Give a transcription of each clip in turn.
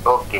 Okay.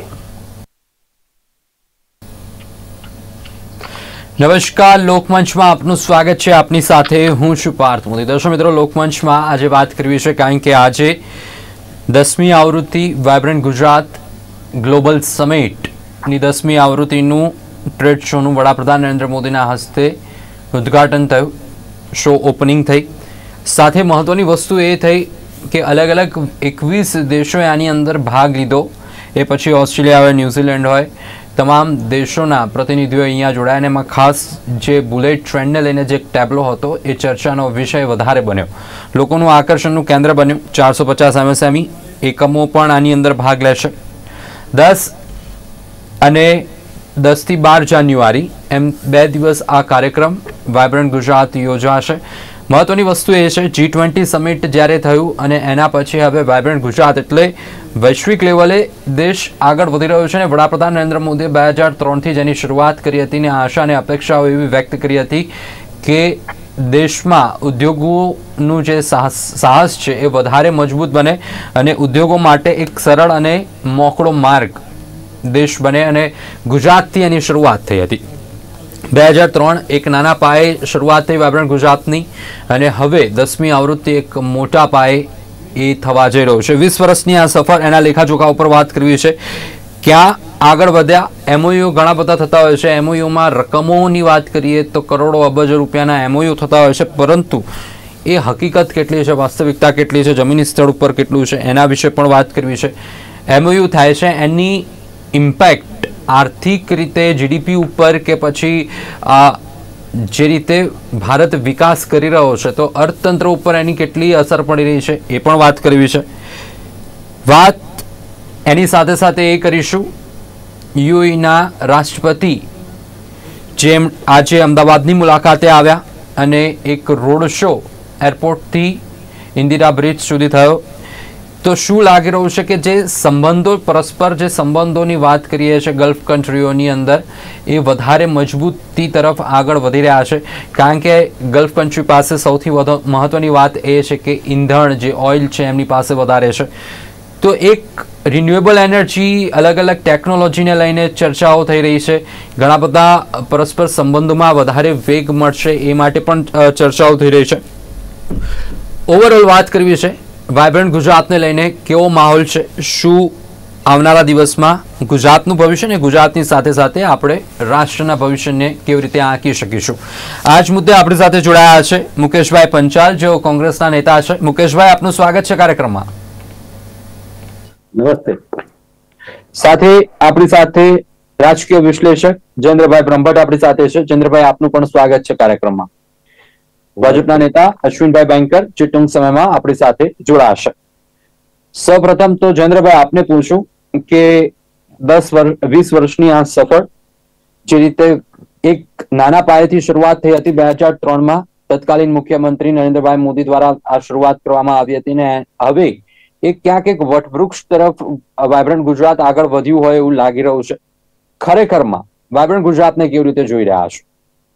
નમસ્કાર, લોકમંચમાં આપનું સ્વાગત છે. આપની સાથે હું છું પાર્થ મોદી. દર્શક મિત્રો, લોકમંચમાં આજે વાત કરવી છે કારણ કે આજે 10મી આવૃત્તિ વાયબ્રન્ટ ગુજરાત ગ્લોબલ સમિટની 10મી આવૃત્તિનું ટ્રેડ શોનું વડાપ્રધાન નરેન્દ્ર મોદીના હસ્તે ઉદ્ઘાટન થયું. શો ઓપનિંગ થઈ. સાથે મહત્વની વસ્તુ એ થઈ કે અલગ અલગ 21 દેશોએ આની અંદર ભાગ લીધો. એ પછી ઓસ્ટ્રેલિયા હોય, ન્યૂઝીલેન્ડ હોય, તમામ દેશોના પ્રતિનિધિઓ અહીંયા જોડાયા અને એમાં ખાસ જે બુલેટ ટ્રેનને લઈને જે ટેબ્લો હતો એ ચર્ચાનો વિષય વધારે બન્યો. લોકોનું આકર્ષણનું કેન્દ્ર બન્યું. 450 MSME એકમો પણ આની અંદર ભાગ લેશે. 10 અને 10 થી 12 જાન્યુઆરી એમ 2 દિવસ આ કાર્યક્રમ વાયબ્રન્ટ ગુજરાત યોજાશે. મહત્વની વસ્તુ એ છે G20 સમિટ જ્યારે થયું અને એના પછી હવે વાયબ્રન્ટ ગુજરાત એટલે વૈશ્વિક લેવલે દેશ આગળ વધી રહ્યો છે અને વડાપ્રધાન નરેન્દ્ર મોદીએ 2003થી જેની શરૂઆત કરી હતી અને આશા અને અપેક્ષાઓ એવી વ્યક્ત કરી હતી કે દેશમાં ઉદ્યોગોનું જે સાહસ છે એ વધારે મજબૂત બને અને ઉદ્યોગો માટે એક સરળ અને મોકળો માર્ગ દેશ બને અને ગુજરાતથી એની શરૂઆત થઈ હતી. 2003 એક નાના પાયે શરૂઆત થઈ વાયબ્રન્ટ ગુજરાતની અને હવે 10મી આવૃત્તિ એક મોટા પાયે એ થવા જઈ રહ્યો છે. 20 વર્ષની આ સફર, એના લેખાજોખા ઉપર વાત કરવી છે. ક્યાં આગળ વધ્યા? MOU ઘણા બધા થતા હોય છે. MOUમાં રકમોની વાત કરીએ તો કરોડો અબજો રૂપિયાના MOU થતા હોય છે, પરંતુ એ હકીકત કેટલી છે, વાસ્તવિકતા કેટલી છે, જમીની સ્થળ ઉપર કેટલું છે, એના વિશે પણ વાત કરવી છે. MOU થાય છે, એની ઇમ્પેક્ટ આર્થિક રીતે GDP ઉપર કે પછી જે રીતે ભારત વિકાસ કરી રહ્યો છે તો અર્થતંત્ર ઉપર એની કેટલી અસર પડી રહી છે એ પણ વાત કરવી છે. વાત એની સાથે સાથે એ કરીશું UAEના રાષ્ટ્રપતિ જેમ આજે અમદાવાદની મુલાકાતે આવ્યા અને એક રોડ શો એરપોર્ટથી ઇન્દિરા બ્રિજ સુધી થયો. તો શું લાગી રહ્યું છે કે જે સંબંધો, પરસ્પર જે સંબંધોની વાત કરીએ છીએ ગલ્ફ કન્ટ્રીઓની અંદર, એ વધારે મજબૂતી તરફ આગળ વધી રહ્યા છે કારણ કે ગલ્ફ કન્ટ્રી પાસે સૌથી વધુ મહત્વની વાત એ છે કે ઈંધણ જે ઓઇલ છે એમની પાસે વધારે છે. તો એક રિન્યુએબલ એનર્જી, અલગ અલગ ટેકનોલોજીને લઈને ચર્ચાઓ થઈ રહી છે. ઘણા બધા પરસ્પર સંબંધોમાં વધારે વેગ મળશે એ માટે પણ ચર્ચાઓ થઈ રહી છે. ઓવરઓલ વાત કરવી છે વાયબ્રન્ટ ગુજરાતને લઈને કેવો માહોલ છે, શું આવનારા દિવસમાં ગુજરાતનું ભવિષ્ય અને ગુજરાતની સાથે સાથે આપણે રાષ્ટ્રના ભવિષ્યને કેવી રીતે આંકી શકીશું. આ જ મુદ્દે આપણી સાથે જોડાયા છે મુકેશભાઈ પંચાલ, જેઓ કોંગ્રેસના નેતા છે. મુકેશભાઈ, આપનું સ્વાગત છે કાર્યક્રમમાં. નમસ્તે. સાથે આપણી સાથે રાજકીય વિશ્લેષક જયેન્દ્રભાઈ બ્રહ્મભટ્ટ આપણી સાથે છે. જયેન્દ્રભાઈ, આપનું પણ સ્વાગત છે કાર્યક્રમમાં. ભાજપના નેતા અશ્વિનભાઈ બેંકર જે ટૂંક સમયમાં આપણી સાથે જોડાશે. સૌપ્રથમ તો જયેન્દ્રભાઈ આપને પૂછું કે 20 વર્ષની આ સફર જે રીતે એક નાના પાયેથી શરૂઆત થઈ હતી 2003માં તત્કાલીન મુખ્યમંત્રી નરેન્દ્રભાઈ મોદી દ્વારા આ શરૂઆત કરવામાં આવી હતી ને હવે એ ક્યાંક એક વટવૃક્ષ તરફ વાયબ્રન્ટ ગુજરાત આગળ વધ્યું હોય એવું લાગી રહ્યું છે. ખરેખરમાં વાયબ્રન્ટ ગુજરાતને કેવી રીતે જોઈ રહ્યા છો?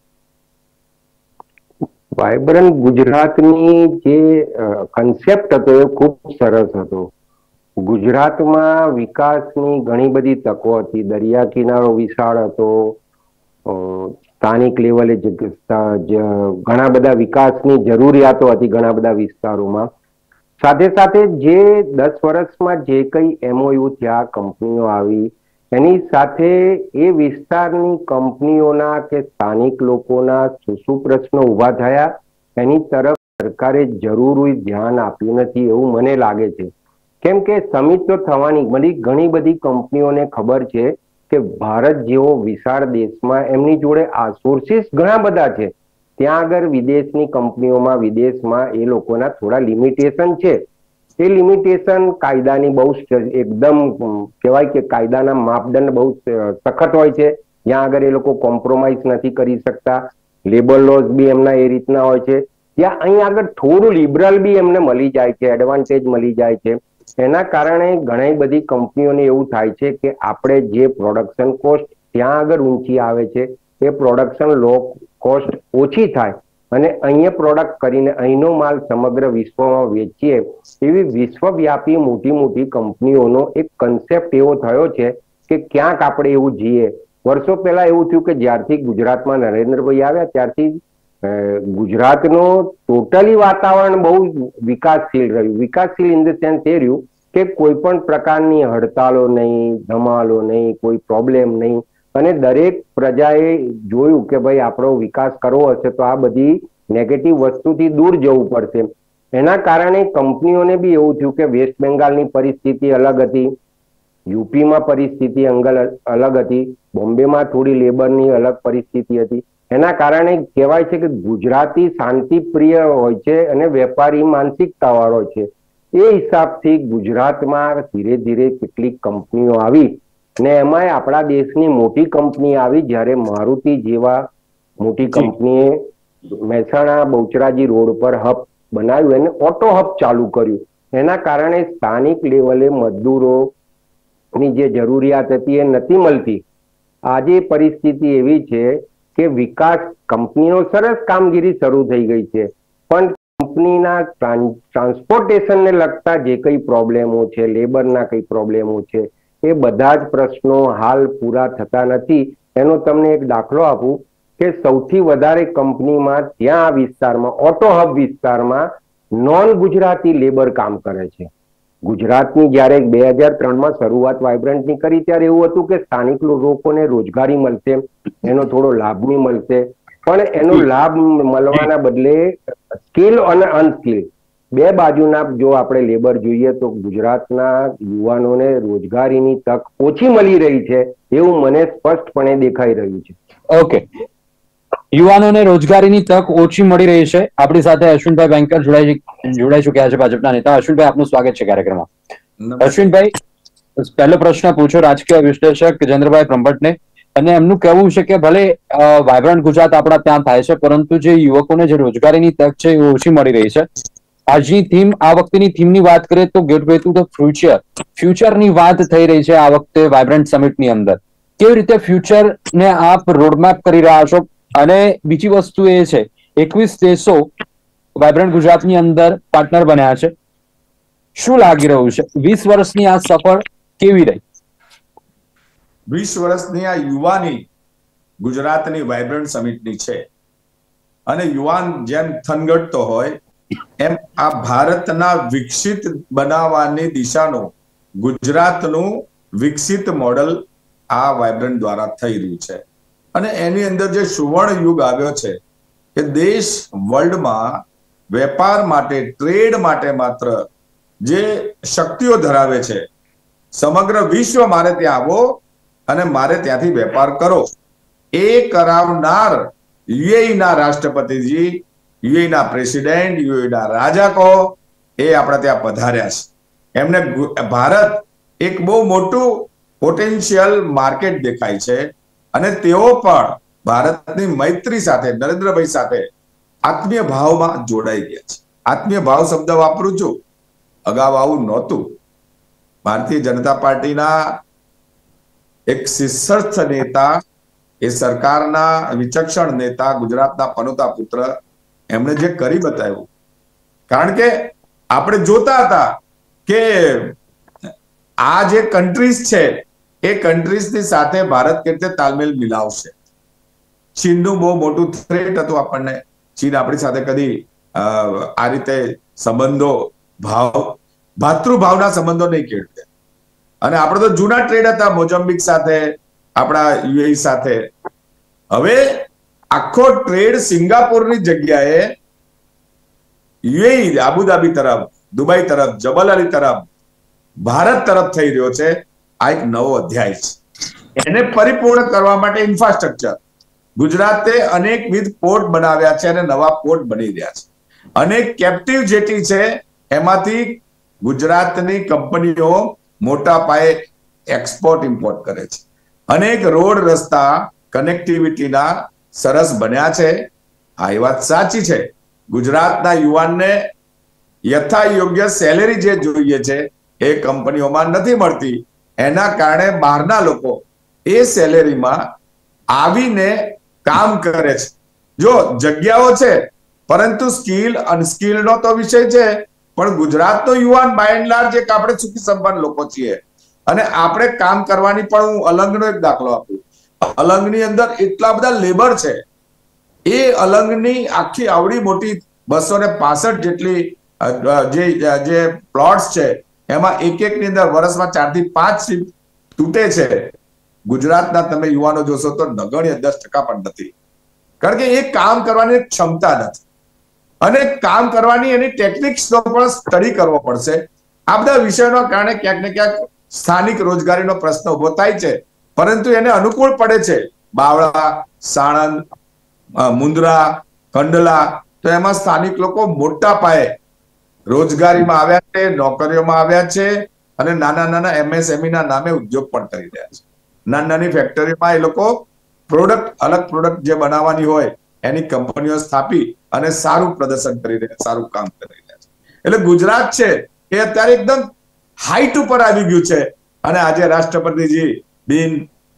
વાયબ્રન્ટ ગુજરાતની જે કન્સેપ્ટ હતો એ ખૂબ સરસ હતો. ગુજરાતમાં વિકાસની ઘણી બધી તકો હતી. દરિયા કિનારો વિશાળ હતો. સ્થાનિક લેવલે ઘણા બધા વિકાસની જરૂરિયાતો હતી ઘણા બધા વિસ્તારોમાં. સાથે સાથે જે 10 વર્ષમાં જે કઈ MOU થયા, કંપનીઓ આવી, એની સાથે એ વિસ્તારની કંપનીઓના કે સ્થાનિક લોકોના શું પ્રશ્નો ઉભા થયા એની તરફ સરકારે જરૂરી ધ્યાન આપ્યું નથી એવું મને લાગે છે. કેમ કે સમિટ તો થવાની, ઘણી બધી કંપનીઓને ખબર છે કે ભારત જેવો વિશાળ દેશમાં એમની જોડે આ સોર્સિસ ઘણા બધા છે. ત્યાં આગળ વિદેશની કંપનીઓમાં, વિદેશમાં એ લોકોના થોડા લિમિટેશન છે. એ લિમિટેશન કાયદાની બહુ એકદમ કહેવાય કે કાયદાના માપદંડ બહુ સખત હોય છે. ત્યાં આગળ એ લોકો કોમ્પ્રોમાઇઝ નથી કરી શકતા. લેબર લોઝ બી એમના એ રીતના હોય છે. ત્યાં અહીં આગળ થોડું લિબરલ બી એમને મળી જાય છે, એડવાન્ટેજ મળી જાય છે. એના કારણે ઘણી બધી કંપનીઓને એવું થાય છે કે આપણે જે પ્રોડક્શન કોસ્ટ ત્યાં આગળ ઊંચી આવે છે એ પ્રોડક્શન લો કોસ્ટ ઓછી થાય અને અહીંયા પ્રોડક્ટ કરીને અહીંનો માલ સમગ્ર વિશ્વમાં વેચીએ, એવી વિશ્વવ્યાપી મોટી મોટી કંપનીઓનો એક કન્સેપ્ટ એવો થયો છે કે ક્યાંક આપણે એવું જીએ. વર્ષો પહેલા એવું થયું કે જ્યારથી ગુજરાતમાં નરેન્દ્રભાઈ આવ્યા ત્યારથી ગુજરાતનો ટોટલી વાતાવરણ બહુ વિકાસશીલ રહ્યું. વિકાસશીલ ઇન ધ સેન્સ એ રહ્યું કે કોઈ પણ પ્રકારની હડતાલો નહીં, ધમાલો નહીં, કોઈ પ્રોબ્લેમ નહીં, અને દરેક પ્રજાએ જોયું કે ભાઈ આપણો વિકાસ કરવો હશે તો આ બધી નેગેટિવ વસ્તુથી દૂર જવું પડશે. એના કારણે કંપનીઓને બી એવું થયું કે વેસ્ટ બેંગાલની પરિસ્થિતિ અલગ હતી, યુપીમાં પરિસ્થિતિ અલગ હતી, બોમ્બેમાં થોડી લેબરની અલગ પરિસ્થિતિ હતી. એના કારણે કહેવાય છે કે ગુજરાતી શાંતિપ્રિય હોય છે અને વેપારી માનસિકતા વાળો છે. એ હિસાબથી ગુજરાતમાં ધીરે ધીરે કેટલીક કંપનીઓ આવી ને એમાંય આપણા દેશની મોટી કંપની આવી. જ્યારે મારુતિ જેવા મોટી કંપનીએ મહેસાણા બહુચરાજી રોડ પર હબ બનાવ્યું અને ઓટો હબ ચાલુ કર્યું. એના કારણે સ્થાનિક લેવલે મજદૂરોની જે જરૂરિયાત હતી એ નથી મળતી. આજે પરિસ્થિતિ એવી છે કે વિકાસ, કંપનીઓ સરસ કામગીરી શરૂ થઈ ગઈ છે, પણ કંપનીના ટ્રાન્સપોર્ટેશનને લગતા જે કઈ પ્રોબ્લેમો છે, લેબરના કઈ પ્રોબ્લેમો છે, એ બધા જ પ્રશ્નો હાલ પૂરા થતા નથી. એનો તમને એક દાખલો આપું કે સૌથી વધારે કંપનીમાં ત્યાં વિસ્તારમાં, ઓટો હબ વિસ્તારમાં નોન ગુજરાતી લેબર કામ કરે છે. ગુજરાતની જ્યારે 2003માં શરૂઆત વાઇબ્રન્ટની કરી ત્યારે એવું હતું કે સ્થાનિક લોકોને રોજગારી મળશે, એનો થોડો લાભ બી મળશે, પણ એનો લાભ મળવાના બદલે સ્કિલ અને અનસ્કિલ બે બાજુના જો આપણે લેબર જોઈએ તો ગુજરાતના યુવાનોને રોજગારીની તક ઓછી મળી રહી છે એવું મને સ્પષ્ટપણે દેખાઈ રહ્યું છે. ઓકે, યુવાનોને રોજગારીની તક ઓછી મળી રહી છે. આપણી સાથે અશ્વિનભાઈ બેંકર જોડાઈ ચુક્યા છે, ભાજપના નેતા. અશ્વિનભાઈ, આપનું સ્વાગત છે કાર્યક્રમમાં. અશ્વિનભાઈ, પહેલો પ્રશ્ન પૂછો રાજકીય વિશ્લેષક જયેન્દ્રભાઈ બ્રહ્મભટ્ટને, અને એમનું કહેવું છે કે ભલે વાયબ્રન્ટ ગુજરાત આપણા ત્યાં થાય છે, પરંતુ જે યુવકોને જે રોજગારીની તક છે એ ઓછી મળી રહી છે. આજની થીમ, આ વખતેની થીમની વાત કરીએ તો ગેટવે ટુ ધ ફ્યુચરની વાત થઈ રહી છે આ વખતે વાયબ્રન્ટ સમિટની અંદર. કેવી રીતે ફ્યુચરને આપ રોડમેપ કરી રહ્યા છો? અને બીજી વસ્તુ એ છે, 21 દેશો વાયબ્રન્ટ ગુજરાતની અંદર પાર્ટનર બન્યા છે. શું લાગી રહ્યું છે 20 વર્ષની આ સફળ કેવી રહી? 20 વર્ષની આ યુવાની ગુજરાતની વાયબ્રન્ટ સમિટની છે, અને યુવાન જેમ થનગટતો હોય એમ આ ભારતના વિકસિત બનાવવાની દિશાનું ગુજરાતનું વિકસિત મોડલ આ વાયબ્રન્ટ દ્વારા થઈ રહ્યું છે. અને એની અંદર જે સુવર્ણ યુગ આવ્યો છે કે દેશ વર્લ્ડમાં વેપાર માટે, ટ્રેડ માટે માત્ર જે શક્તિઓ ધરાવે છે, સમગ્ર વિશ્વ મારે ત્યાં આવો અને મારે ત્યાંથી વેપાર કરો એ કરાવનાર યુએઈના રાષ્ટ્રપતિજી, યુએઈના પ્રેસિડેન્ટ, યુએઈના રાજા કહો, એ આપણા ત્યાં પધાર્યા છે. એમને ભારત એક બહુ મોટું પોટેન્શિયલ માર્કેટ દેખાય છે, અને તેઓ પણ ભારતની મૈત્રી સાથે, નરેન્દ્રભાઈ સાથે આત્મીય ભાવમાં જોડાઈ ગયા છે. આત્મીય ભાવ શબ્દ વાપરું છું, અગાઉ આવું નહોતું. ભારતીય જનતા પાર્ટીના એક શીર્ષસ્થ નેતા, એ સરકારના વિચક્ષણ નેતા, ગુજરાતના પનોતા પુત્ર, એમણે જે કરી બતાવ્યું. કારણ કે આપણે જોતા હતા કે આ જે કન્ટ્રીઝ છે એ કન્ટ્રીઝની સાથે ભારત કેવી રીતે તાલમેલ મિલાવશે. ચીનનું બહુ મોટું થ્રેટ હતું આપણને. ચીન આપણી સાથે કદી આ રીતે સંબંધો, ભાતૃભાવના સંબંધો નહીં કેળવે. અને આપણે તો જૂના ટ્રેડ હતા મોઝામ્બિક સાથે, આપણા યુએઈ સાથે. હવે આખો ટ્રેડ સિંગાપુરની જગ્યાએ યુએઈ, આબુધાબી તરફ, દુબઈ તરફ, જબલ અલી તરફ, ભારત તરફ થઈ રહ્યો છે. આ એક નવો અધ્યાય છે. એને પરિપૂર્ણ કરવા માટે ઇન્ફ્રાસ્ટ્રક્ચર, ગુજરાતે અનેકવિધ પોર્ટ બનાવ્યા છે અને નવા પોર્ટ બની રહ્યા છે. અનેક કેપ્ટિવ જેટી છે, એમાંથી ગુજરાતની કંપનીઓ મોટા પાયે એક્સપોર્ટ ઇમ્પોર્ટ કરે છે. અનેક રોડ, રસ્તા, કનેક્ટિવિટીના સરસ બન્યા છે. આ એ વાત સાચી છે. ગુજરાતના યુવાનને યથા યોગ્ય સેલેરી જે જોઈએ છે એ કંપનીઓમાં નથી મળતી. એના કારણે બહારના લોકો એ સેલેરીમાં આવીને કામ કરે છે. જો જગ્યાઓ છે પરંતુ સ્કિલ અનસ્કિલ્ડ નો તો વિષય છે, પણ ગુજરાતનો યુવાન બાય એન્ડ લાર્જ એક આપણે સુખી સંપન્ન લોકો છીએ અને આપણે કામ કરવાની પણ હું અલંગનો એક દાખલો આપું. અલંગની અંદર એટલા બધા લેબર છે, એ અલંગની આખી આવડી મોટી 265 જેટલી જે પ્લોટ્સ છે એમાં એક ની અંદર વર્ષમાં 4 થી 5 સીટ તૂટે છે. ગુજરાતના તમે યુવાનો જોશો તો નગણ્ય 10% પણ નથી, કારણ કે એ કામ કરવાની ક્ષમતા નથી અને કામ કરવાની એની ટેકનિક્સનો પણ સ્ટડી કરવો પડશે. આ બધા વિષયોના કારણે ક્યાંક ને ક્યાંક સ્થાનિક રોજગારીનો પ્રશ્ન ઉભો થાય છે, પરંતુ એને અનુકૂળ પડે છે. બાવળા, સાણંદ, મુંદ્રા, કંડલા, તો એમાં સ્થાનિક લોકો મોટા પાયે રોજગારીમાં આવ્યા છે, નોકરીઓમાં આવ્યા છે અને નાના નાના MSME ના નામે ઉદ્યોગ પણ કરી રહ્યા છે. નાની નાની ફેક્ટરીમાં એ લોકો અલગ પ્રોડક્ટ જે બનાવવાની હોય એની કંપનીઓ સ્થાપી અને સારું પ્રદર્શન કરી રહ્યા, સારું કામ કરી રહ્યા છે. એટલે ગુજરાત છે એ અત્યારે એકદમ હાઈટ ઉપર આવી ગયું છે અને આજે રાષ્ટ્રપતિજી બિન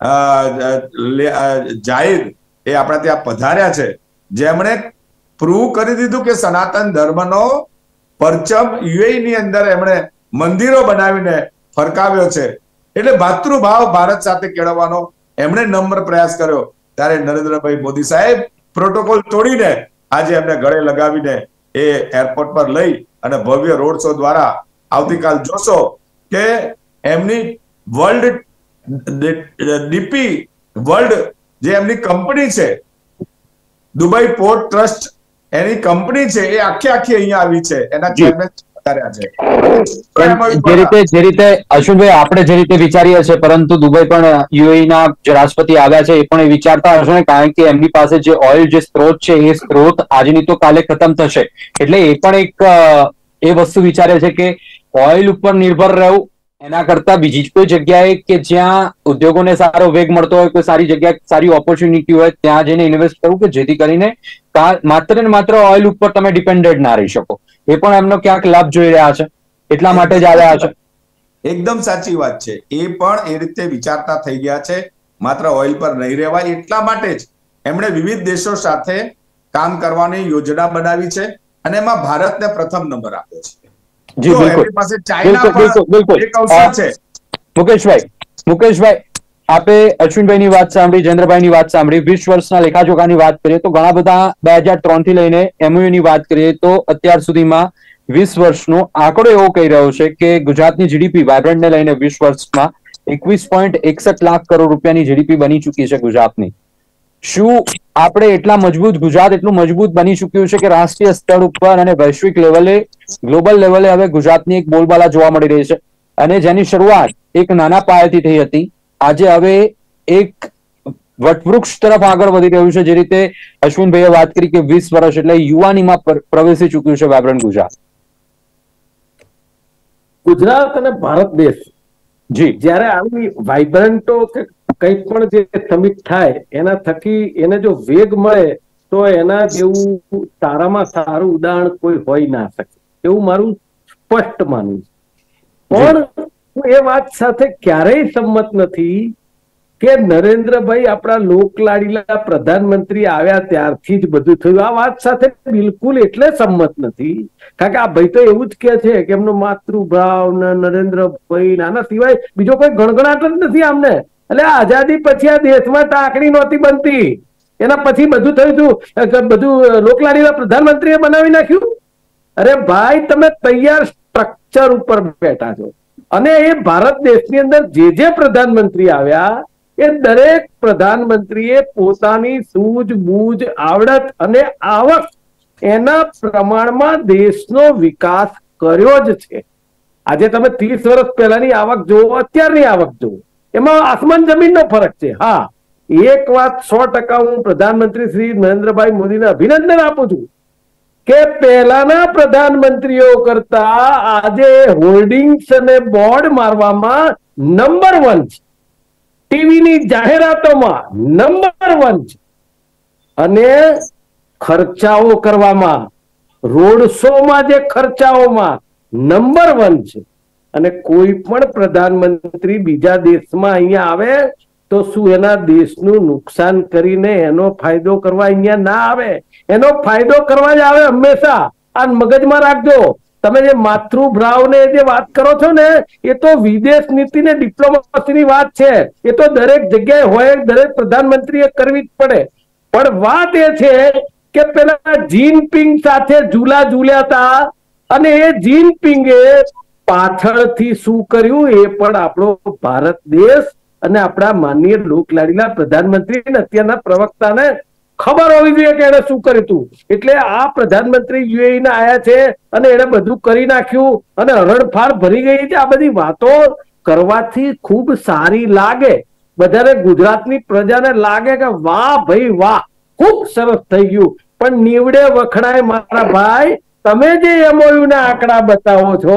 જાહેર એ આપણા ત્યાં પધાર્યા છે, જેમણે પ્રૂવ કરી દીધું કે સનાતન ધર્મનો પરચમ યુએઈ ની અંદર એમણે મંદિરો બનાવીને ફરકાવ્યો છે. એટલે ભાતૃભાવ ભારત સાથે કેળવવાનો એમણે નમ્ર પ્રયાસ કર્યો. ત્યારે નરેન્દ્રભાઈ મોદી સાહેબ પ્રોટોકોલ તોડીને આજે એમને ગળે લગાવીને એ એરપોર્ટ પર લઈ અને ભવ્ય રોડ શો દ્વારા આવતીકાલ જોશો કે એમની વર્લ્ડ ડીપી વર્લ્ડ જે એમની કંપની છે, દુબઈ પોર્ટ ટ્રસ્ટ એની કંપની છે, એ આખી અહીંયા આવી છે, એના ચેરમેન જે રીતે અશ્વિનભાઈ આપણે જે રીતે વિચારીએ છીએ, પરંતુ દુબઈ પણ યુએઈ ના જે રાષ્ટ્રપતિ આવ્યા છે એ પણ એ વિચારતા હશે ને, કારણ કે એમની પાસે જે ઓઇલ જે સ્ત્રોત છે એ સ્ત્રોત આજની તો કાલે ખતમ થશે. એટલે એ પણ એક એ વસ્તુ વિચારે છે કે ઓઇલ ઉપર નિર્ભર રહેવું એના કરતા બીજી કોઈ જગ્યાએ કે જ્યાં ઉદ્યોગોને સારો વેગ મળતો હોય, કોઈ સારી જગ્યા, સારી ઓપોર્ચ્યુનિટી હોય, ત્યાં જઈને ઇન્વેસ્ટ કરવું, કે જેથી કરીને માત્ર ને માત્ર ઓઇલ ઉપર તમે ડિપેન્ડન્ટ ના રહી શકો. એ પણ એમનો ક્યાંક લાભ જોઈ રહ્યા છે, એટલા માટે જ આવ્યા છે. એકદમ સાચી વાત છે. એ પણ એ રીતે વિચારતા થઈ ગયા છે. માત્ર ઓઇલ પર નહીં રહેવાય એટલા માટે જ એમણે વિવિધ દેશો સાથે કામ કરવાની યોજના બનાવી છે અને એમાં ભારતને પ્રથમ નંબર આપ્યો છે. જી બિલકુલ. મુકેશભાઈ, આપે અશ્વિનભાઈની વાત સાંભળી, જયેન્દ્રભાઈની વાત સાંભળી. 20 વર્ષના લેખાજોખાની વાત કરીએ તો ઘણા બધા 2003 થી લઈને MOU ની વાત કરીએ તો અત્યાર સુધીમાં 20 વર્ષનો આંકડો એવો કહી રહ્યો છે કે ગુજરાતની જીડીપી વાયબ્રન્ટને લઈને 20 વર્ષમાં 21.61 લાખ કરોડ રૂપિયાની જીડીપી બની ચૂકી છે ગુજરાતની. શું આપણે એટલા મજબૂત, ગુજરાત એટલું મજબૂત બની ચૂક્યું છે કે રાષ્ટ્રીય સ્તર ઉપર અને વૈશ્વિક લેવલે, ગ્લોબલ લેવલે હવે ગુજરાતની એક બોલબાલા જોવા મળી રહી છે, અને જેની શરૂઆત એક નાના પાયેથી થઈ હતી, આજે હવે એક વટવૃક્ષ તરફ આગળ વધી રહ્યું છે. જે રીતે અશ્વિનભાઈએ વાત કરી કે 20 વર્ષ એટલે યુવાનીમાં પ્રવેશી ચૂક્યું છે વાયબ્રન્ટ ગુજરાત. ગુજરાત અને ભારત દેશ જી જ્યારે આવી વાઇબ્રન્ટો કે કંઈક પણ જે સમિટ થાય એના થકી એને જો વેગ મળે તો એના જેવું સારામાં સારું ઉદાહરણ કોઈ હોઈ ના શકે, એવું મારું સ્પષ્ટ માનવું છે. પણ હું એ વાત સાથે ક્યારેય સંમત નથી કે નરેન્દ્રભાઈ આપણા લોકલાડીલા પ્રધાનમંત્રી આવ્યા ત્યારથી જ બધું થયું. આ વાત સાથે બિલકુલ એટલે સંમત નથી, કારણ કે આ ભાઈ તો એવું જ કે છે કે એમનો માતૃભાવ ને નરેન્દ્રભાઈ, આના સિવાય બીજો કોઈ ગણગણાટ જ નથી આમને. એટલે આઝાદી પછી આ દેશમાં ટાંકણી નહોતી બનતી, એના પછી બધું થયું હતું, બધું લોકલાડીલા પ્રધાનમંત્રીએ બનાવી નાખ્યું. અરે ભાઈ, તમે તૈયાર સ્ટ્રક્ચર ઉપર બેઠા છો અને એ ભારત દેશની અંદર જે પ્રધાનમંત્રી આવ્યા એ દરેક પ્રધાનમંત્રીએ પોતાની સૂઝબૂઝ, આવડત અને આવક એના પ્રમાણમાં દેશનો વિકાસ કર્યો જ છે. આજે તમે 30 વર્ષ પહેલાની આવક જુઓ, અત્યારની આવક જુઓ, એમાં આસમાન જમીનનો ફરક છે. હા, એક વાત 100% હું પ્રધાનમંત્રી શ્રી નરેન્દ્રભાઈ મોદીને અભિનંદન આપું છું કે પહેલાના પ્રધાનમંત્રીઓ કરતા આજે હોર્ડિંગ્સ અને બોર્ડ મારવામાં નંબર 1 છે, ટીવીની જાહેરાતોમાં નંબર 1 છે, અને ખર્ચાઓ કરવામાં, રોડ શોમાં જે ખર્ચાઓમાં નંબર 1 છે. અને કોઈ પણ પ્રધાનમંત્રી બીજા દેશમાં અહીંયા આવે તો શું એના દેશનું નુકસાન કરીને એનો ફાયદો કરવા અહીંયા ના આવે? એનો ફાયદો કરવા જ આવે હંમેશા. આ મગજમાં રાખજો. તમે જે માતૃભાવ ને જે વાત કરો છો ને, એ તો વિદેશ નીતિ ને ડિપ્લોમસીની વાત છે. એ તો દરેક જગ્યાએ હોય, દરેક પ્રધાનમંત્રીએ કરવી જ પડે. પણ વાત એ છે કે પેલા જીનપિંગ સાથે ઝૂલા ઝૂલ્યા હતા, અને એ જીનપિંગે પાછળથી શું કર્યું એ પણ આપણો ભારત દેશ અને આપણા માનનીય લોકલાડીલા પ્રધાનમંત્રી અને અત્યારના પ્રવક્તાને ખબર હોવી જોઈએ કે એને શું કર્યું હતું. એટલે આ પ્રધાનમંત્રી યુએઈ ના આયા છે અને એને બધું કરી નાખ્યું અને હરણફાળ ભરી ગઈ છે. આ બધી વાતો કરવાથી ખૂબ સારી લાગે, બધાને ગુજરાતની પ્રજાને લાગે કે વાહ ભાઈ વાહ, ખૂબ સરસ થઈ ગયું. પણ નીવડે વખણાય મારા ભાઈ, તમે જે એમઓયુ ના આંકડા બતાવો છો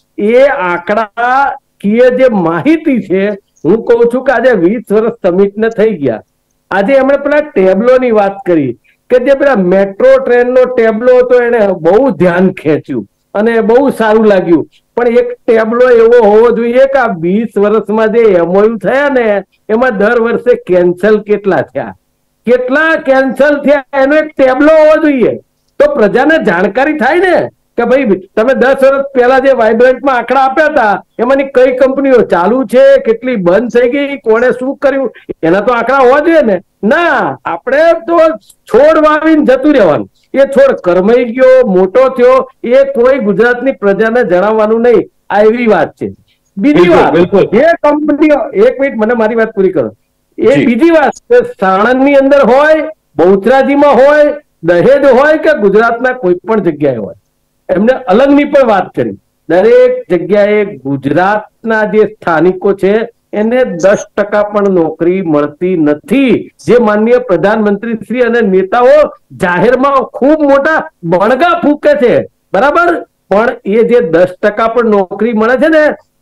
એ આંકડા કે જે માહિતી છે, હું કહું છું કે આજે 20 વર્ષ સમિટને થઈ ગયા. આજે એમણે પેલા ટેબ્લોની વાત કરી કે જે પેલા મેટ્રો ટ્રેનનો ટેબ્લો હતો એને બહુ ધ્યાન ખેંચ્યું અને બહુ સારું લાગ્યું. પણ એક ટેબ્લો એવો હોવો જોઈએ કે આ 20 વર્ષમાં જે એમઓયુ થયા ને એમાં દર વર્ષે કેન્સલ કેટલા થયા, કેટલા કેન્સલ થયા, એનો એક ટેબ્લો હોવો જોઈએ. તો પ્રજાને જાણકારી થાય ને કે ભાઈ તમે 10 વર્ષ પહેલા જે વાઇબ્રન્ટમાં આંકડા આપ્યા હતા એમાંની કઈ કંપનીઓ ચાલુ છે, કેટલી બંધ થઈ ગઈ, કોણે શું કર્યું, એના તો આંકડા હોવા જોઈએ ને. ના, આપણે તો છોડ વાવીને જતું રહેવાનું. એ છોડ કરમાઈ ગયો, મોટો થયો, એ કોઈ ગુજરાતની પ્રજાને જણાવવાનું નહીં. આ એવી વાત છે. બીજી વાત, જે કંપનીઓ, એક મિનિટ મને મારી વાત પૂરી કરો. એ બીજી વાત કે સાણંદની અંદર હોય, બહુચરાજીમાં હોય, દહેજ હોય કે ગુજરાતના કોઈ પણ જગ્યાએ હોય, એમને અલગની પણ વાત કરી. દરેક જગ્યાએ ગુજરાતના જે સ્થાનિકો છે એને 10% પણ નોકરી મળતી નથી. જે માનનીય પ્રધાનમંત્રી શ્રી અને નેતાઓ જાહેરમાં ખૂબ મોટા બણગા ફૂકે છે, બરાબર, પણ એ જે 10% પણ નોકરી મળે છે ને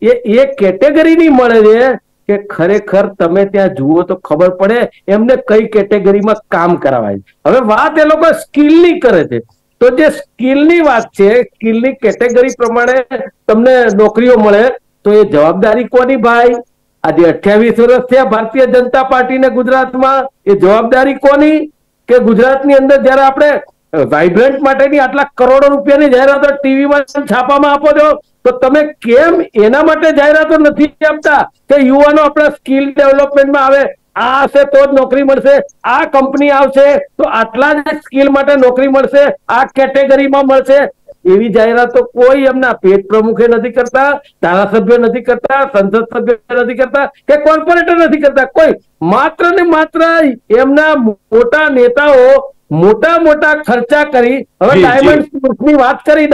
એ કેટેગરીની મળે છે કે ખરેખર તમે ત્યાં જુઓ તો ખબર પડે એમને કઈ કેટેગરીમાં કામ કરાવાય. હવે વાત એ લોકો સ્કિલની કરે છે, તો જે સ્કિલની વાત છે, સ્કિલની કેટેગરી પ્રમાણે તમને નોકરીઓ મળે, તો એ જવાબદારી કોની ભાઈ? આજે 28 વર્ષ થયા ભારતીય જનતા પાર્ટીને ગુજરાતમાં, એ જવાબદારી કોની? કે ગુજરાતની અંદર જયારે આપણે વાઇબ્રન્ટ માટેની આટલા કરોડો રૂપિયાની જાહેરાતો ટીવીમાં છાપામાં આપો છો, તો તમે કેમ એના માટે જાહેરાતો નથી આપતા કે યુવાનો આપણા સ્કિલ ડેવલપમેન્ટમાં આવે, આ હશે તો જ નોકરી મળશે, આ કંપની આવશે તો આટલા જ સ્કિલ માટે નોકરી મળશે, આ કેટેગરીમાં મળશે? એવી જાહેરાતો કોઈ એમના પેટ પ્રમુખે નથી કરતા, ધારાસભ્યો નથી કરતા, સંસદ સભ્યો નથી કરતા કે કોર્પોરેટર નથી કરતા. કોઈ માત્ર ને માત્ર એમના મોટા નેતાઓ મોટા મોટા ખર્ચા કરી. હવે ડાયમંડ બુર્સની વાત કરી,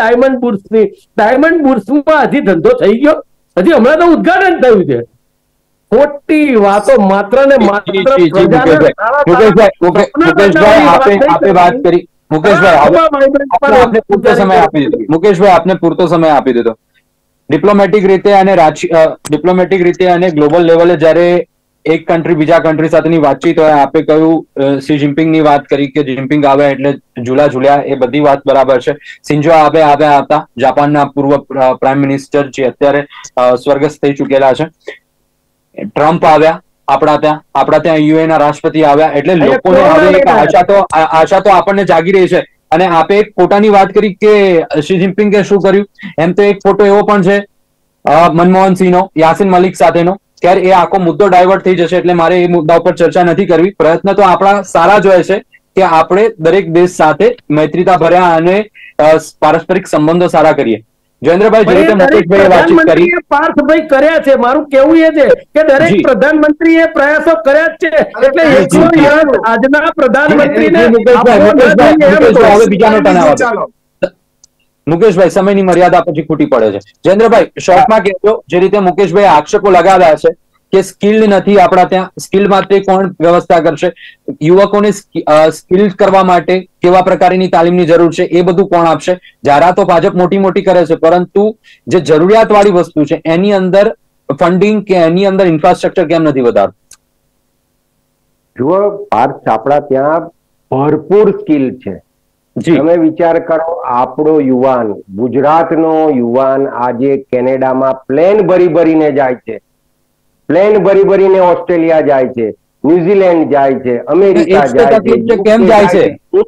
ડાયમંડ બુર્સમાં હજી ધંધો થઈ ગયો? હજી હમણાં તો ઉદઘાટન થયું છે. ખોટી વાતો માત્ર ને માત્ર મુકેશભાઈ આપને પૂરતો સમય આપી દીધો. ડિપ્લોમેટિક રીતે અને ગ્લોબલ લેવલે જયારે એક કન્ટ્રી બીજા કન્ટ્રી સાથેની વાતચીત હોય, આપે કહ્યું શી જિનપિંગ ની વાત કરી કે જિનપિંગ આવે એટલે ઝૂલા ઝૂલ્યા, એ બધી વાત બરાબર છે. શિન્ઝો આબે આવ્યા હતા, જાપાનના પૂર્વ પ્રાઇમ મિનિસ્ટર જે અત્યારે સ્વર્ગસ્થ થઈ ચુકેલા છે. ટ્રમ્પ આવ્યા આપણા ત્યાં યુએ ના રાષ્ટ્રપતિ આવ્યા, એટલે લોકોને હવે એક આશા તો આપણને જાગી રહી છે. અને આપે એક ફોટાની વાત કરી કે શી જિનપિંગે શું કર્યું, એમ તો એક ફોટો એવો પણ છે મનમોહન સિંહનો યાસીન મલિક સાથેનો. ત્યારે એ આખો મુદ્દો ડાયવર્ટ થઈ જશે, એટલે મારે એ મુદ્દા ઉપર ચર્ચા નથી કરવી. પ્રયત્ન તો આપણા સારા જ હોય છે કે આપણે દરેક દેશ સાથે મૈત્રીતા ભર્યા અને પારસ્પરિક સંબંધો સારા કરીએ. જયેન્દ્રભાઈ, જે રીતે મુકેશભાઈએ વાતચીત કરી, પાર્થભાઈ કર્યા છે. મારું કેવું એ છે કે દરેક પ્રધાનમંત્રીએ પ્રયાસો કર્યા જ છે, એટલે આજના પ્રધાનમંત્રીને મુકેશભાઈ સમયની મર્યાદા પછી ખૂટી પડે છે. જયેન્દ્રભાઈ, શોર્ટમાં કહેજો, જે રીતે મુકેશભાઈ આક્ષેપો લગાવ્યા છે કે સ્કિલ્ડ નથી આપણા ત્યાં, સ્કિલ માટે કોણ વ્યવસ્થા કરશે, યુવકોને સ્કિલ કરવા માટે કેવા પ્રકારની તાલીમની જરૂર છે એ બધું કોણ આપશે? જાહેરાતો ભાજપ મોટી મોટી કરે છે, પરંતુ જે જરૂરિયાત વાળી વસ્તુ છે એની અંદર ફંડિંગ કે એની અંદર ઇન્ફ્રાસ્ટ્રક્ચર કેમ નથી વધારતું? જુઓ પાર્થ, આપણા ત્યાં ભરપૂર સ્કિલ છે. તમે વિચાર કરો, આપણો યુવાન, ગુજરાતનો યુવાન આજે કેનેડામાં પ્લેન ભરીને જાય છે. પ્લેન ભરી ભરીને ઓસ્ટ્રેલિયા જાય છે, ન્યુઝીલેન્ડ જાય છે, અમેરિકા જાય છે, કેમ જાય છે?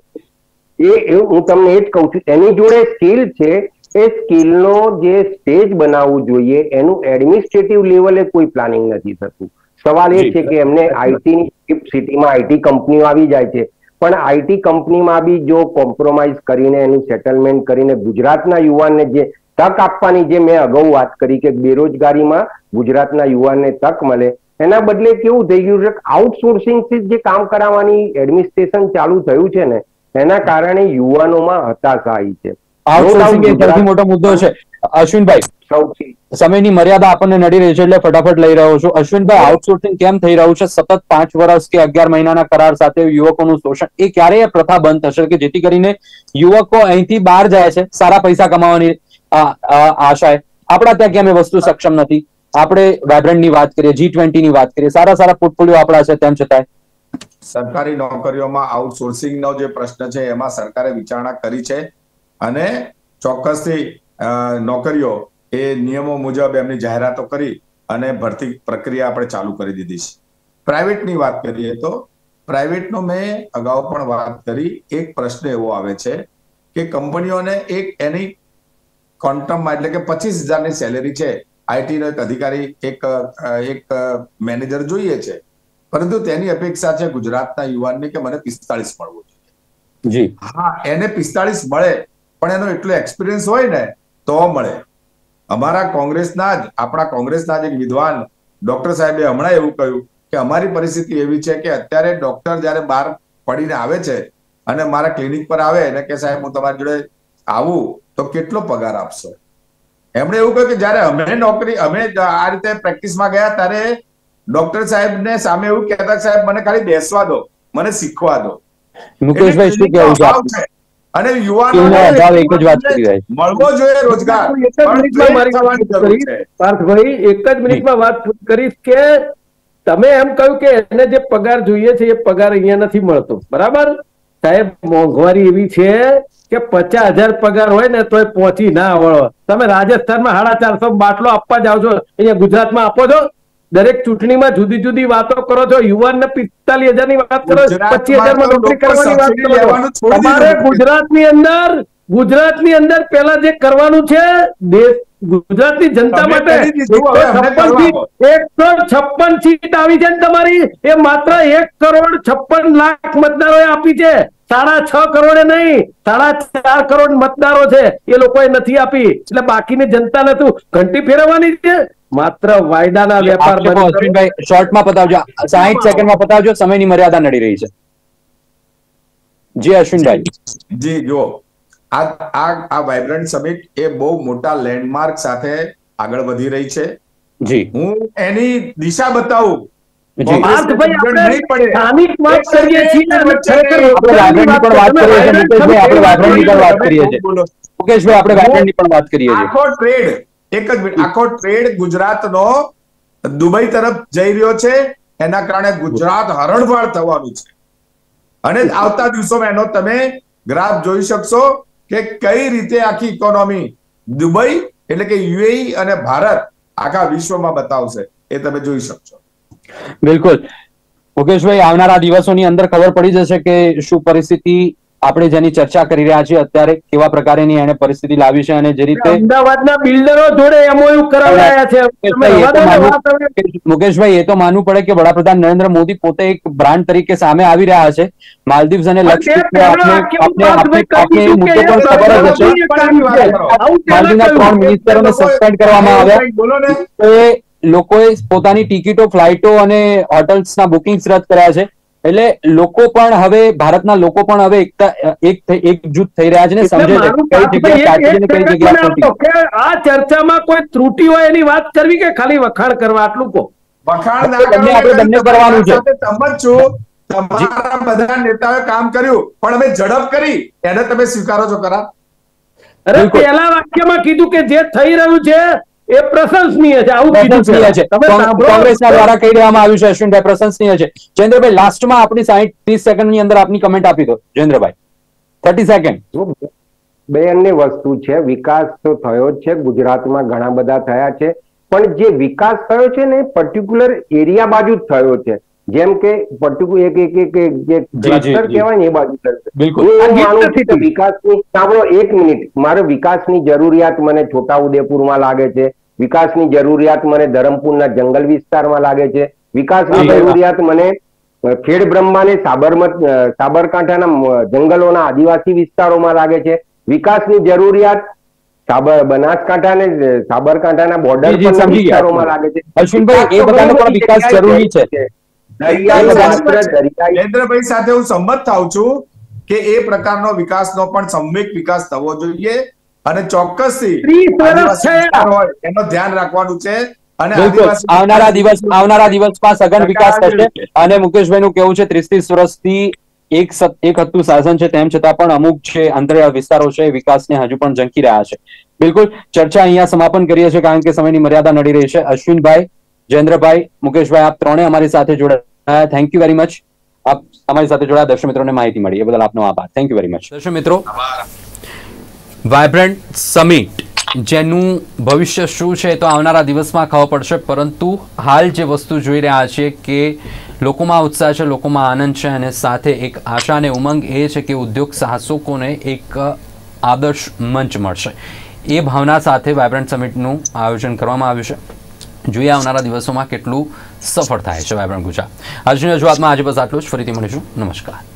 હું તમને એ જ કહું છું, એની જોડે સ્કિલ છે, એ સ્કિલનો જે સ્ટેજ બનાવવું જોઈએ એનું એડમિનિસ્ટ્રેટિવ લેવલે કોઈ પ્લાનિંગ નથી થતું. સવાલ એ છે કે એમને આઈટીની સિટીમાં આઈટી કંપનીઓ આવી જાય છે, પણ આઈટી કંપનીમાં બી જો કોમ્પ્રોમાઇઝ કરીને એનું સેટલમેન્ટ કરીને ગુજરાતના યુવાનને જે તક આપવાની, જે મેં અગાઉ વાત કરી કે બેરોજગારીમાં ગુજરાતના યુવાનને તક મળે, એના બદલે કેવું થઈ ગયું છે, આઉટસોર્સિંગથી જે કામ કરાવવાની એડમિનિસ્ટ્રેશન ચાલુ થયું છે ને, એના કારણે યુવાનોમાં હતાશા આવી છે. આઉટસોર્સિંગ એ સૌથી મોટો મુદ્દો છે. અશ્વિનભાઈ, સૌથી સમયની મર્યાદા આપણને નડી રહી છે એટલે ફટાફટ લઈ રહ્યો છું. અશ્વિનભાઈ, આઉટસોર્સિંગ કેમ થઈ રહ્યું છે? સતત 5 વર્ષ કે 11 મહિનાના કરાર સાથે યુવકોનું શોષણ, એ ક્યારે પ્રથા બંધ થશે કે જેથી કરીને યુવકો અહીંથી બહાર જાય છે સારા પૈસા કમાવાની આશાએ? આપણા ત્યાં કેમ એ વસ્તુ સક્ષમ નથી? આપણે વાઇબ્રન્ટની વાત કરીએ, G20 ની વાત કરીએ, સારા સારા પોર્ટફોલિયો આપણા છે, તેમ છતાંય સરકારી નોકરીઓમાં આઉટસોર્સિંગનો જે પ્રશ્ન છે એમાં સરકારે વિચારણા કરી છે અને ચોક્કસથી નોકરીઓ એ નિયમો મુજબ એમની જાહેરાતો કરી અને ભરતી પ્રક્રિયા આપણે ચાલુ કરી દીધી છે. પ્રાઇવેટની વાત કરીએ તો પ્રાઇવેટનો મેં અગાઉ પણ વાત કરી. એક પ્રશ્ન એવો આવે છે કે કંપનીઓને એક એની ક્વોન્ટમમાં, એટલે કે 25,000 ની સેલેરી છે, આઈટી નો એક અધિકારી, એક મેનેજર જોઈએ છે, પરંતુ તેની અપેક્ષા છે ગુજરાતના યુવાનને કે મને 45 મળવું જોઈએ. જી હા, એને 45 મળે, પણ એનો એટલો એક્સપિરિયન્સ હોય ને તો મળે. અમારા આપણા કોંગ્રેસના જ એક વિદ્વાન ડોક્ટર સાહેબે હમણાં એવું કહ્યું કે અમારી પરિસ્થિતિ એવી છે કે અત્યારે ડોક્ટર જયારે બહાર પડીને આવે છે અને મારા ક્લિનિક પર આવે અને કે સાહેબ હું તમારી જોડે આવું તો કેટલો પગાર આપશો? એમણે એવું કહ્યું કે જયારે અમે આ રીતે પ્રેક્ટિસમાં ગયા ત્યારે ડોક્ટર સાહેબને સામે એવું કહેતા, સાહેબ મને ખાલી બેસવા દો, મને શીખવા દો. મુકેશભાઈ, શું કહેવું છે? અને યુવાનોને મળવો જોઈએ રોજગાર. પાર્થભાઈ, એક જ મિનિટમાં વાત કરીશ કે તમે એમ કહ્યું કે એને જે પગાર જોઈએ છે એ પગાર અહીંયા નથી મળતો, બરાબર? સાહેબ, મોંઘવારી એવી છે કે 50,000 પગાર હોય ને તો પહોંચી ના વળો. તમે રાજસ્થાનમાં 450 બાટલો આપવા જાઓ છો, અહીંયા ગુજરાતમાં આપો છો? દરેક ચૂંટણીમાં જુદી જુદી વાતો કરો છો. યુવાનને 45,000 ની વાત કરો, 25,000 માં નોકરી કરવાની વાત કરો છો. તમારે ગુજરાતની અંદર પેલા જે કરવાનું છે ગુજરાતની જનતા માટે 156 સીટ આવી છે તમારી, એ માત્ર 1,56,00,000 મતદારોએ આપી છે. 6.5 કરોડે નહીં, 4.5 કરોડ મતદારો છે, એ લોકોએ નથી આપી. એટલે બાકીની જનતાને તું ઘંટી ફેરવવાની છે? માત્ર વાયદાના વેપાર. અશ્વિનભાઈ, શોર્ટમાં પતાવજો, 60 સેકન્ડમાં પતાવજો, સમયની મર્યાદા નડી રહી છે. જી અશ્વિનભાઈ. જી, જો આ વાઇબ્રન્ટ સમિટ એ બહુ મોટા લેન્ડમાર્ક સાથે આગળ વધી રહી છે. જી, હું એની દિશા બતાવું. આખો ટ્રેડ ગુજરાતનો દુબઈ તરફ જઈ રહ્યો છે, એના કારણે ગુજરાત હરણફાળ થવાનું છે. અને આવતા દિવસોમાં એનો તમે ગ્રાફ જોઈ શકશો કે કઈ રીતે આખી ઇકોનોમી દુબઈ એટલે કે યુએઈ અને ભારત આખા વિશ્વમાં બતાવશે, એ તમે જોઈ શકશો. બિલકુલ મુકેશભાઈ, આવનારા દિવસોની અંદર ખબર પડી જશે કે શું પરિસ્થિતિ આપણે જેની ચર્ચા કરી રહ્યા છીએ અત્યારે, કેવા પ્રકારની એને પરિસ્થિતિ લાવી છે અને જે રીતે અમદાવાદના બિલ્ડરો જોડે એમઓયુ કરાવ્યા છે. મુકેશભાઈ, એ તો માનવું પડે કે વડાપ્રધાન નરેન્દ્ર મોદી પોતે એક બ્રાન્ડ તરીકે સામે આવી રહ્યા છે. માલદીવ્સ અને લક્ષદ્વીપ માલદીવના 3 મિનિસ્ટરોને સસ્પેન્ડ કરવામાં આવ્યા. લોકોએ પોતાની ટિકિટો, ફ્લાઇટો અને હોટલ્સના બુકિંગ્સ રદ કર્યા છે. એટલે લોકો પણ હવે, ભારતના લોકો પણ હવે એકજૂથ થઈ રહ્યા છે ને સમજે છે કઈ જગ્યાએ કઈ જગ્યાએ. આ ચર્ચામાં કોઈ ત્રુટિ હોય એની વાત કરવી કે ખાલી વખાણ કરવા? આટલું કહો. વખાણ આપણે બંને કરવાનું છે. સમજ છું, તમારા બધા નેતાઓએ કામ કર્યું, પણ અમે ઝડપ કરી એને તમે સ્વીકારો છો ખરા? અરે, પહેલા વાક્યમાં કીધું કે જે થઈ રહ્યું છે એ પ્રશંસનીય છે, આવું પ્રશંસનીય છે. કોંગ્રેસના દ્વારા કહી દેવામાં આવ્યું છે અશ્વિનભાઈ, પ્રશંસનીય છે. જયેન્દ્રભાઈ, લાસ્ટમાં આપણી 60-30 સેકન્ડની અંદર આપની કમેન્ટ આપી દો. જયેન્દ્રભાઈ, 30 સેકન્ડ. બેની વસ્તુ છે, વિકાસ તો થયો જ છે ગુજરાતમાં, ઘણા બધા થયા છે, પણ જે વિકાસ થયો છે ને પર્ટિક્યુલર એરિયા બાજુ જ થયો છે, જેમ કે પર્ટિક્યુલર એક જે ક્લસ્ટર કહેવાય ને એ બાજુ થયો છે. બિલકુલ. હું એવું માનું છું કે વિકાસની, સાંભળો 1 મિનિટ, મારે વિકાસની જરૂરિયાત મને છોટાઉદેપુરમાં લાગે છે, વિકાસની જરૂરિયાત મને ધરમપુરના જંગલ વિસ્તારમાં લાગે છે, વિકાસની જરૂરિયાત મને ખેડ બ્રહ્મા ને સાબરકાંઠાના જંગલોના આદિવાસી વિસ્તારોમાં લાગે છે, વિકાસની જરૂરિયાત બનાસકાંઠા ને સાબરકાંઠાના બોર્ડર પરના વિસ્તારોમાં લાગે છે. અશ્વિનભાઈ, એ બધાનો પણ વિકાસ જરૂરી છે. જયેન્દ્રભાઈ સાથે હું સંમત થાઉં છું કે એ પ્રકારનો વિકાસનો પણ સંવેગ વિકાસ થવો જોઈએ અને ચોક્કસથી એનો ધ્યાન રાખવાનું છે. અને આવનારા દિવસમાં સઘન વિકાસ થશે. અને મુકેશભાઈ નું કેવું છે 30 વર્ષથી એક હતું શાસન છે, તેમ છતાં પણ અમુક છે અંતરિયાળ વિસ્તારો છે વિકાસને હજુ પણ ઝંકી રહ્યા છે. બિલકુલ, ચર્ચા અહીંયા સમાપન કરીએ છીએ કારણ કે સમયની મર્યાદા નડી રહી છે. અશ્વિનભાઈ, જયેન્દ્રભાઈ, મુકેશભાઈ, આપ ત્રણે અમારી સાથે જોડાયા, થેન્ક યુ વેરી મચ. આપ અમારી સાથે જોડાયા, દર્શક મિત્રોને માહિતી મળી એ બદલ આપનો આભાર. Thank you very much. દર્શક મિત્રો, વાયબ્રન્ટ સમિટ જેનું ભવિષ્ય શું છે તો આવનારા દિવસમાં ખબર પડશે, પરંતુ હાલ જે વસ્તુ જોઈ રહ્યા છીએ કે લોકોમાં ઉત્સાહ છે, લોકોમાં આનંદ છે અને સાથે એક આશા અને ઉમંગ એ છે કે ઉદ્યોગ સાહસકોને એક આદર્શ મંચ મળશે. એ ભાવના સાથે વાયબ્રન્ટ સમિટનું આયોજન કરવામાં આવ્યું છે. જોઈએ આવનારા દિવસોમાં કેટલું સફળ થાય છે વાયબ્રન્ટ ગુજરાત. આજની રજૂઆતમાં આજે બસ આટલું જ. ફરીથી મળીશું. નમસ્કાર.